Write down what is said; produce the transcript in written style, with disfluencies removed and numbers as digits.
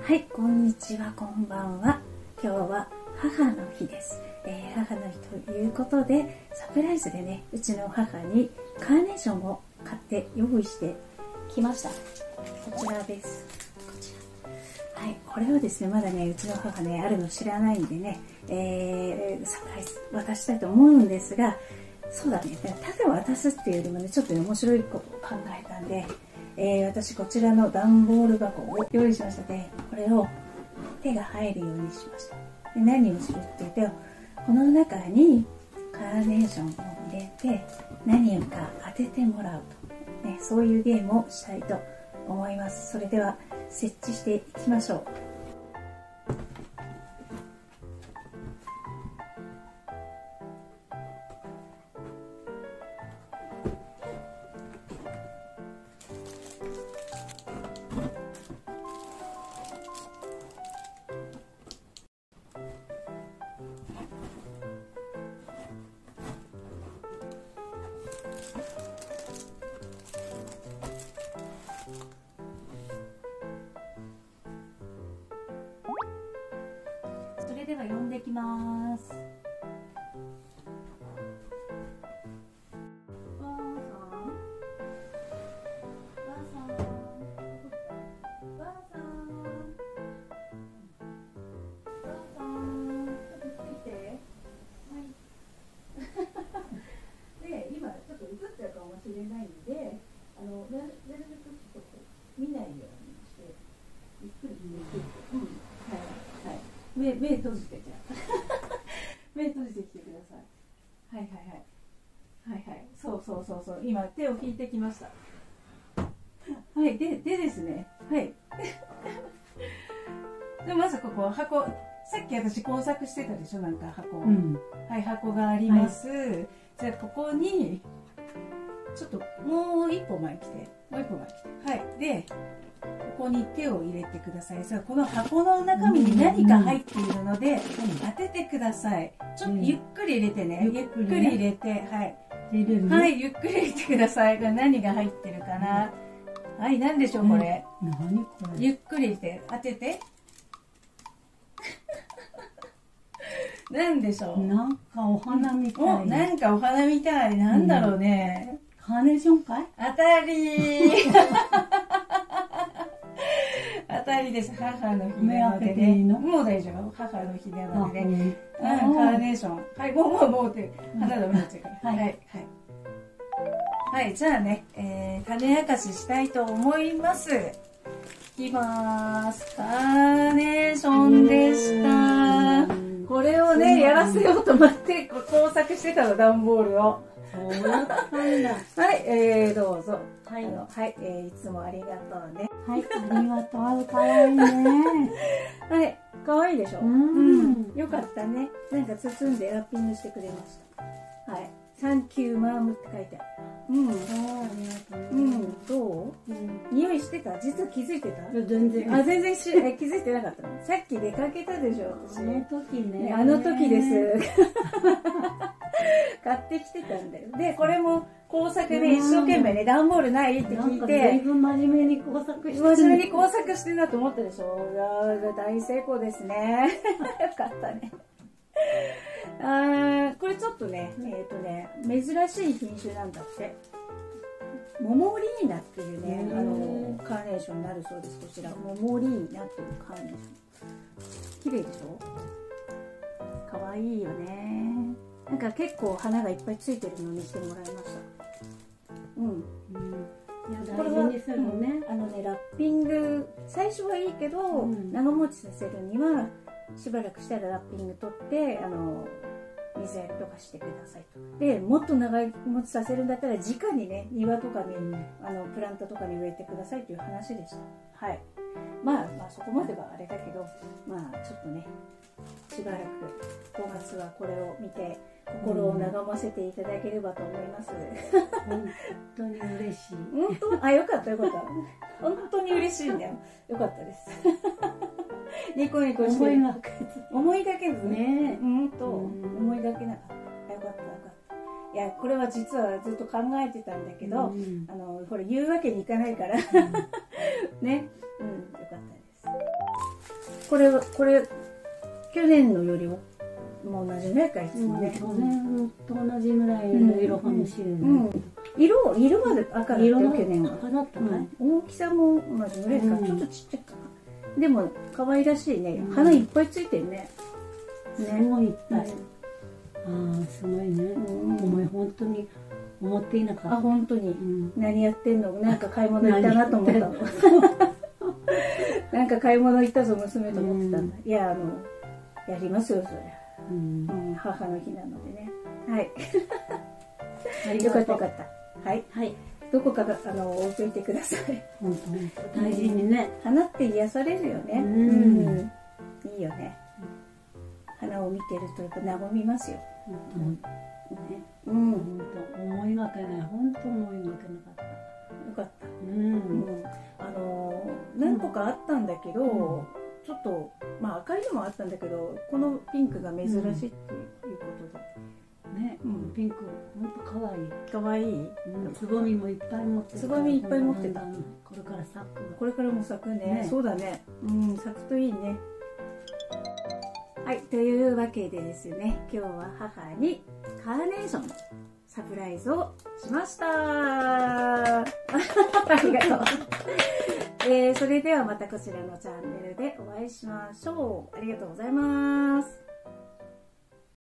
はい、こんにちは、こんばんは。今日は母の日です。母の日ということで、サプライズでね、うちの母にカーネーションを買って用意してきました。こちらです。こちら。はい、これをですね、まだね、うちの母ね、あるの知らないんでね、サプライズ渡したいと思うんですが、そうだね、ただ渡すっていうよりもね、ちょっと面白いことを考えたんで、私こちらの段ボール箱を用意しましたね。これを手が入るようにしました。で、何をするって言うと、この中にカーネーションを入れて何をか当ててもらうと、ね、そういうゲームをしたいと思います。それでは設置していきましょう。それでは呼んできます。で、今ちょっと映っちゃうかもしれないんで、なるべくちょっと見ないようにして、ゆっくり見て、はいはい。目閉じてじゃあ目閉じてきてください。はいはいはいはいはい、そう今手を引いてきました。はいでですね、はいでまずここ箱、さっき私工作してたでしょ、なんか箱、はい、箱があります、じゃあここにちょっともう一歩前来て、はいでここに手を入れてください。さあ、この箱の中身に何か入っているので、当ててください。ちょっとゆっくり入れてね。ゆっくり入れて、はい。はい、ゆっくり入れてください。何が入ってるかな。はい、何でしょう、これ。 何これ。 ゆっくり入れて、当てて。何でしょう。 なんかお花みたい。 なんかお花みたい。なんだろうね。 カーネーションかい？ 当たりー。当たりです。母の日なのでね。もう大丈夫。母の日なのでね。カーネーション。はい、もうって、花が見えちゃうから。はい、じゃあね、種明かししたいと思います。いきまーす。カーネーションでした。これをね、やらせようと思って工作してたの、段ボールを。 そうだったんだ。 はい、どうぞ。はい、いつもありがとうね。 はい、ありがとう。かわいいね。 はい、かわいいでしょ。よかったね。なんか包んでラッピングしてくれました。はい、サンキューマームって書いてある。どう？匂いしてた？実は気づいてた？ 全然。 全然気づいてなかったの。さっき出かけたでしょ、私。 あの時ね。 あの時です。買ってきてたんだよ。で、これも工作で一生懸命ね、段ボールないって聞いて。 随分真面目に工作してる。 真面目に工作してるなと思ったでしょ。いやー、大成功ですね。よかったね。これちょっとね、珍しい品種なんだって。モモリーナっていうね、カーネーションになるそうです。こちら、モモリーナっていうカーネーション。綺麗でしょ？かわいいよね。なんか結構花がいっぱいついてるのにしてもらいました。 これはですよね。 ラッピング、最初はいいけど、長持ちさせるには、しばらくしたらラッピング取って、水やりとかしてくださいと。で、もっと長持ちさせるんだったら、直にね、庭とかに、プランターとかに植えてくださいという話でした。はい。まあ、そこまではあれだけど、まあ、ちょっとね、しばらく5月はこれを見て、心を和ませていただければと思います。 本当に嬉しい。 本当？よかった。本当に嬉しいんだよ。よかったです。ニコニコして。思いがけずね。思いがけなかった。よかった。いや、これは実はずっと考えてたんだけど、ほら、言うわけにいかないから。ね。よかったです。 これ、去年のよりも、もう同じぐらいか、いつもね。 去年と同じぐらいの色かもしれないけど。 色まで赤だったよ、去年は。 赤だったかい？ 大きさも同じぐらいか、ちょっとちっちゃいかな。でも、可愛らしいね。花いっぱいついてるね。 すごいいっぱい。ああ、すごいね。お前本当に思っていなかった。 あ、本当に。何やってんの？なんか買い物行ったなと思ったの。なんか買い物行ったぞ、娘と思ってたんだ。いや、やりますよ、そりゃ。母の日なのでね。はい。よかったよかった。はい。はい。どこか置いといてください。 本当大事にね。 花って癒されるよね。いいよね。花を見てるとやっぱ和みますよ。 本当思いがけない。本当思いがけなかった。 よかった。何個かあったんだけど、ちょっとまあ赤いのもあったんだけど、このピンクが珍しいっていうことで。 ね、ピンク本当可愛い。 可愛い。 つぼみもいっぱい持ってた。 つぼみいっぱい持ってた。 これから咲く。 これからも咲くね。そうだね。咲くといいね。はい、というわけでですね、今日は母にカーネーションサプライズをしました。ありがとう。それではまたこちらのチャンネルでお会いしましょう。ありがとうございます。